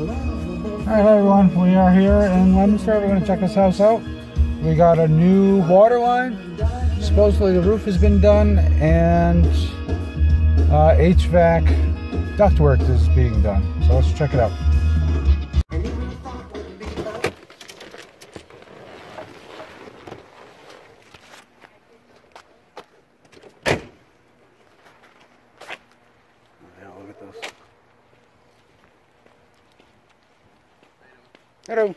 Alright everyone, we are here in Leominster. We're going to check this house out. We got a new water line. Supposedly the roof has been done and HVAC ductwork is being done. So let's check it out. Look at this. Hello.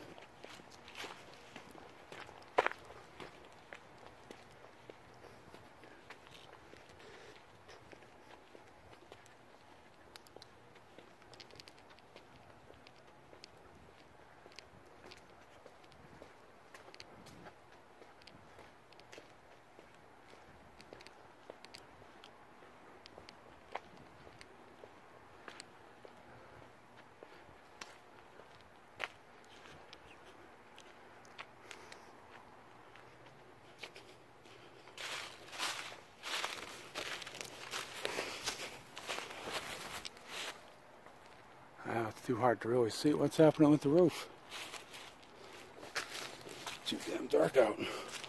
It's too hard to really see what's happening with the roof. Too damn dark out.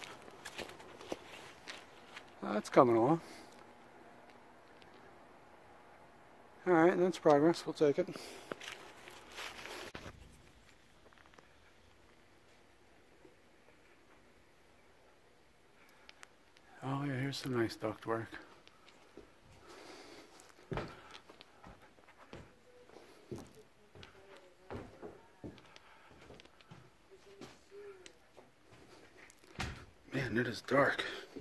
That's coming along. Alright, that's progress. We'll take it. Oh yeah, here's some nice ductwork. Man, it is dark.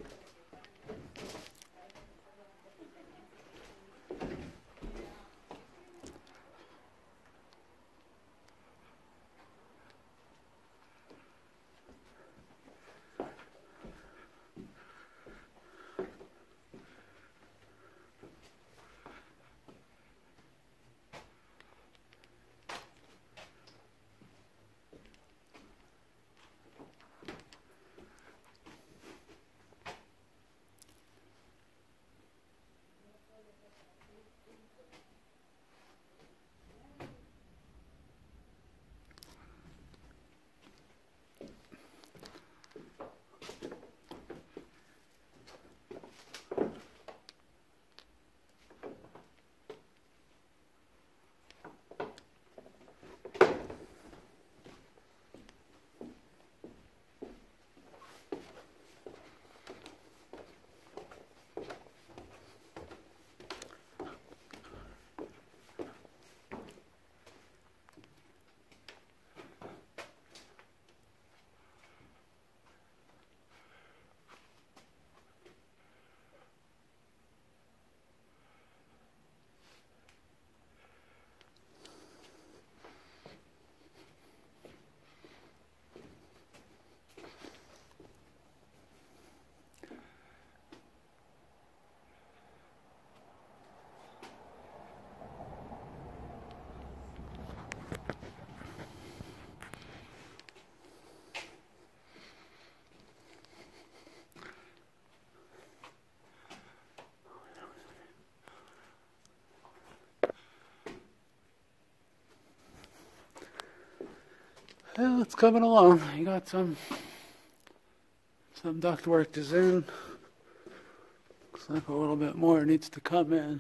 Well, it's coming along. You got some ductwork is in. Looks like a little bit more needs to come in.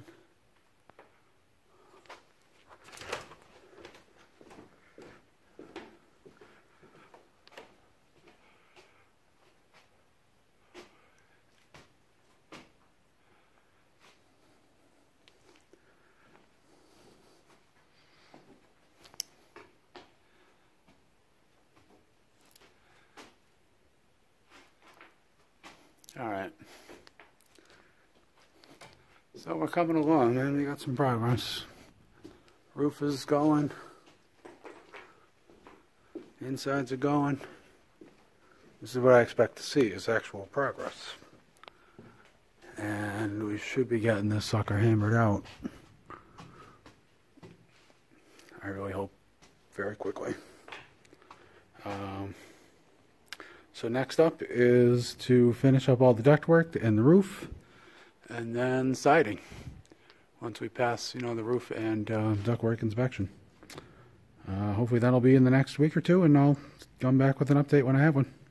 Alright. So we're coming along, man. We got some progress. Roof is going. Insides are going. This is what I expect to see, is actual progress. And we should be getting this sucker hammered out. I really hope very quickly. So next up is to finish up all the ductwork and the roof, and then siding. Once we pass, the roof and ductwork inspection. hopefully that'll be in the next week or two, and I'll come back with an update when I have one.